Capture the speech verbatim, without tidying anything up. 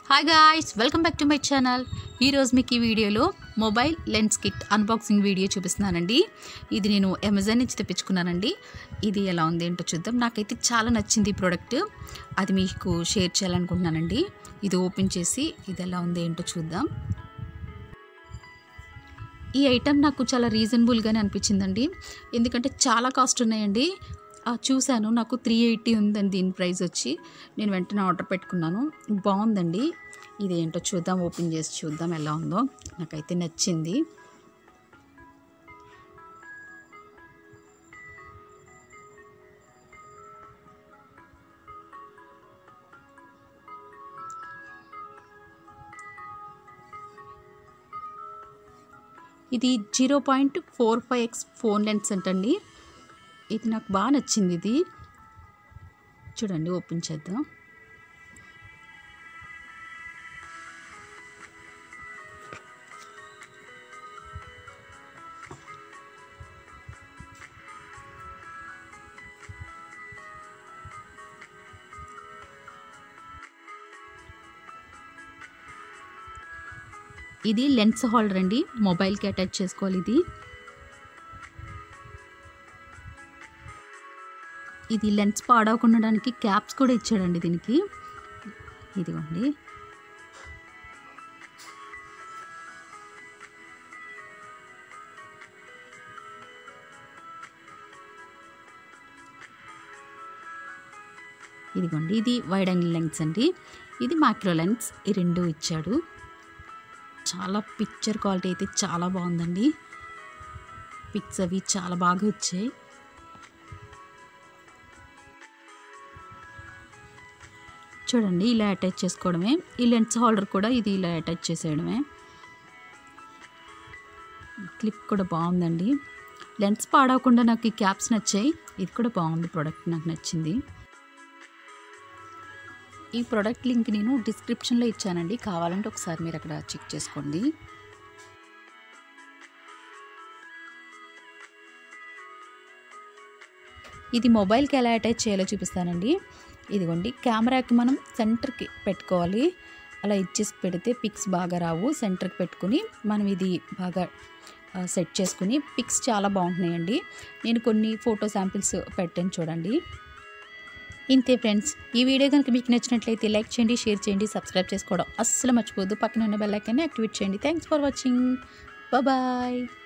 Hi guys, welcome back to my channel. ఈరోజు మీకు ఈ వీడియోలో mobile lens kit unboxing video చూపిస్తున్నానండి. ఇది నేను అమెజాన్ నుంచి తెప్పించుకున్నానండి. ఇది ఎలా ఉంది ఏంటో చూద్దాం. నాకైతే చాలా నచ్చింది ఈ ప్రోడక్ట్, అది మీకు షేర్ చేయాలనుకుంటున్నానండి. ఇది ఓపెన్ చేసి ఇది ఎలా ఉంది ఏంటో చూద్దాం. ఈ ఐటెం నాకు చాలా రీజనబుల్గానే అనిపించిందండి, ఎందుకంటే చాలా కాస్ట్ ఉన్నాయండి. చూశాను, నాకు త్రీ ఎయిటీ ఉందండి దీని ప్రైస్ వచ్చి. నేను వెంటనే ఆర్డర్ పెట్టుకున్నాను. బాగుందండి. ఇదేంటో చూద్దాం, ఓపెన్ చేసి చూద్దాం ఎలా ఉందో. నాకైతే నచ్చింది. ఇది zero point four five X phone lens అంటండి. ఇది నాకు బాగా నచ్చింది. ఇది చూడండి, ఓపెన్ చేద్దాం. ఇది లెన్స్ హోల్డర్ అండి, మొబైల్కి అటాచ్ చేసుకోవాలి. ఇది ఇది లెన్స్ పాడవకుండా క్యాప్స్ కూడా ఇచ్చాడండి దీనికి. ఇదిగోండి, ఇదిగోండి ఇది వైడ్ యాంగిల్ లెన్స్ అండి, ఇది మ్యాక్రో లెన్స్. ఈ రెండు ఇచ్చాడు. చాలా పిక్చర్ క్వాలిటీ అయితే చాలా బాగుందండి. పిక్స్ అవి చాలా బాగా వచ్చాయి. చూడండి, ఇలా అటాచ్ చేసుకోవడమే. ఈ లెన్స్ హోల్డర్ కూడా ఇది ఇలా అటాచ్ చేసేయడమే. క్లిప్ కూడా బాగుందండి. లెన్స్ పాడవకుండా నాకు ఈ క్యాప్స్ నచ్చాయి. ఇది కూడా బాగుంది, ప్రోడక్ట్ నాకు నచ్చింది. ఈ ప్రోడక్ట్ లింక్ నేను డిస్క్రిప్షన్లో ఇచ్చానండి, కావాలంటే ఒకసారి మీరు అక్కడ చెక్ చేసుకోండి. ఇది మొబైల్కి ఎలా అటాచ్ చేయాలో చూపిస్తానండి. ఇదిగోండి, కెమెరాకి మనం సెంటర్కి పెట్టుకోవాలి. అలా ఇచ్చేసి పెడితే పిక్స్ బాగా రావు. సెంటర్కి పెట్టుకుని మనం ఇది బాగా సెట్ చేసుకుని పిక్స్ చాలా బాగుంటున్నాయండి. నేను కొన్ని ఫోటో శాంపిల్స్ పెట్టాను చూడండి. ఇంతే ఫ్రెండ్స్, ఈ వీడియో కనుక మీకు నచ్చినట్లయితే లైక్ చేయండి, షేర్ చేయండి, సబ్స్క్రైబ్ చేసుకోవడం అస్సలు మర్చిపోవద్దు. పక్కన ఉన్న బెల్ ఐకాన్ని యాక్టివేట్ చేయండి. Thanks for watching. బాయ్.